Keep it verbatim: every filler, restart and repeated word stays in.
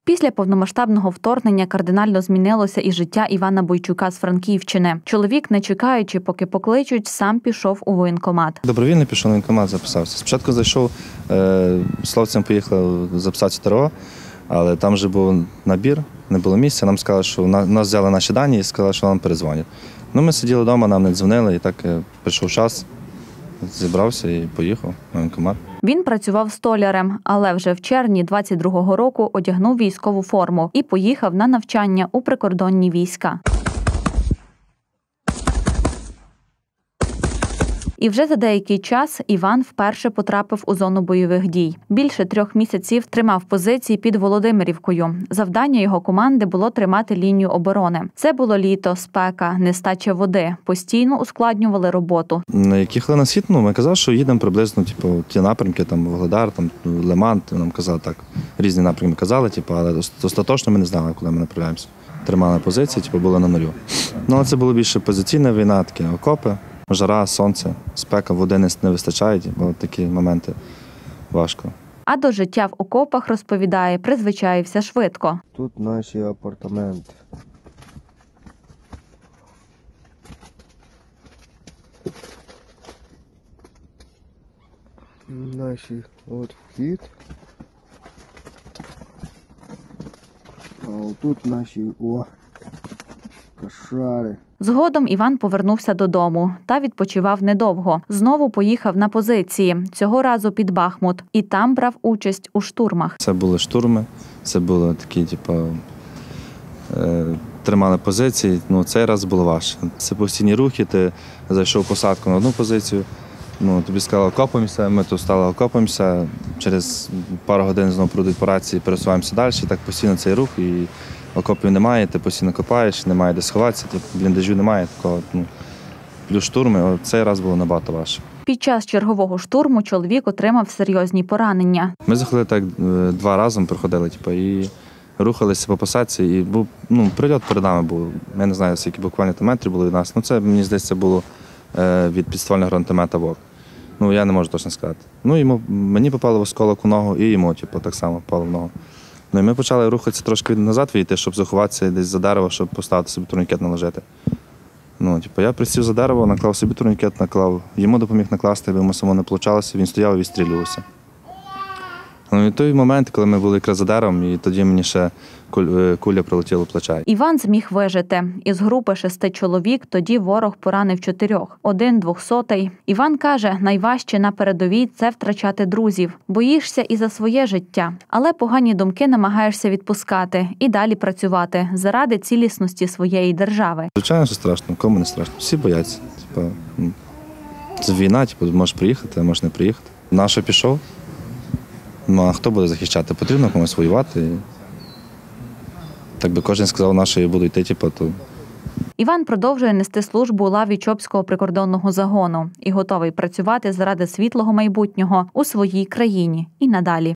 Після повномасштабного вторгнення кардинально змінилося і життя Івана Бойчука з Франківщини. Чоловік, не чекаючи, поки покличуть, сам пішов у воєнкомат. Добровільно пішов на воєнкомат, записався. Спочатку зайшов, е, словцем поїхав записатися в ТРО, але там вже був набір, не було місця. Нам сказали, що нас взяли наші дані і сказали, що нам перезвонять. Ну, ми сиділи вдома, нам не дзвонили, і так прийшов час, зібрався і поїхав на воєнкомат. Він працював столярем, але вже в червні двадцять другого року одягнув військову форму і поїхав на навчання у прикордонні війська. І вже за деякий час Іван вперше потрапив у зону бойових дій. Більше трьох місяців тримав позиції під Володимирівкою. Завдання його команди було тримати лінію оборони. Це було літо, спека, нестача води. Постійно ускладнювали роботу. Як їхали на схід, ну, ми казали, що їдемо приблизно типу, ті напрямки, там, Вугледар, там, Лиман, нам казали так. Різні напрямки казали, типу, але остаточно ми не знали, коли ми направляємося. Тримали позиції, типу, були на нулю. Ну, але це було більше позиційна війна, такі окопи. Жара, сонце, спека, води не вистачає, бо такі моменти важко. А до життя в окопах, розповідає, призвичаївся швидко. Тут наші апартаменти. Наші от вхід. А отут наші, о, кошари. Згодом Іван повернувся додому та відпочивав недовго. Знову поїхав на позиції, цього разу під Бахмут, і там брав участь у штурмах. Це були штурми, це були такі, типу, е, тримали позиції, ну цей раз було важче. Це постійні рухи, ти зайшов в посадку на одну позицію, ну, тобі сказали окопаємося, ми тут стали окопаємося, через пару годин знову пройдуть по рації, пересуваємося далі, і так постійно цей рух. І окопів немає, ти постійно копаєш, немає де сховатися, бліндажу немає, такого, ну, плюс штурми, цей раз було набагато важче. Під час чергового штурму чоловік отримав серйозні поранення. Ми заходили так два рази, приходили, типу, і рухалися по посадці, і був, ну, прильот перед нами був, я не знаю, скільки буквально метрів було від нас, ну це, мені здається, було е, від підствольного гранатомета в ок. Ну, я не можу точно сказати. Ну, йому, мені попало в осколок у ногу, і йому, типу, так само попало в ногу. Ну і ми почали рухатися трошки назад вийти, щоб заховатися десь за дерево, щоб поставити собі турнікет наложити. Ну, типу, я присів за дерево, наклав собі турнікет, наклав. Йому допоміг накласти, бо йому само не вийшло, він стояв і відстрілювався. Ну, і той момент, коли ми були якраз за деревом, і тоді мені ще куля прилетіла в плече. Іван зміг вижити. Із групи шести чоловік тоді ворог поранив чотирьох. Один двохсотий. Іван каже, найважче на передовій – це втрачати друзів. Боїшся і за своє життя. Але погані думки намагаєшся відпускати і далі працювати заради цілісності своєї держави. Звичайно, що страшно. Кому не страшно? Всі бояться. Типу, це війна, типу, можеш приїхати, а можеш не приїхати. Нащо пішов? Ну, а хто буде захищати? Потрібно комусь воювати. Так би кожен сказав, на що я буду йти, типу, то... Іван продовжує нести службу у лаві Чопського прикордонного загону і готовий працювати заради світлого майбутнього у своїй країні і надалі.